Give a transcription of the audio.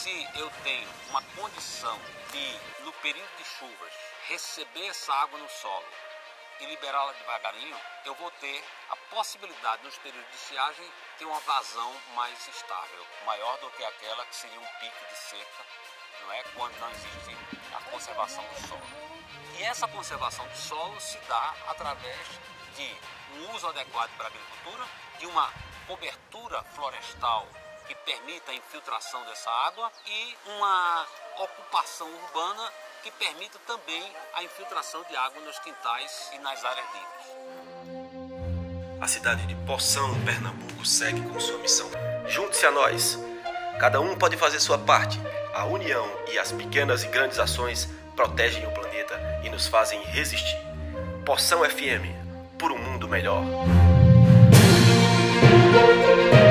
se eu tenho uma condição de, no período de chuvas, receber essa água no solo e liberá-la devagarinho, eu vou ter a possibilidade, nos períodos de estiagem, ter uma vazão mais estável, maior do que aquela que seria um pico de seca, não é? Quando não existe a conservação do solo. E essa conservação do solo se dá através de um uso adequado para a agricultura, de uma cobertura florestal que permita a infiltração dessa água e uma ocupação urbana que permita também a infiltração de água nos quintais e nas áreas livres. A cidade de Poção, Pernambuco, segue com sua missão. Junte-se a nós. Cada um pode fazer sua parte. A união e as pequenas e grandes ações protegem o planeta e nos fazem resistir. Poção FM, por um mundo melhor.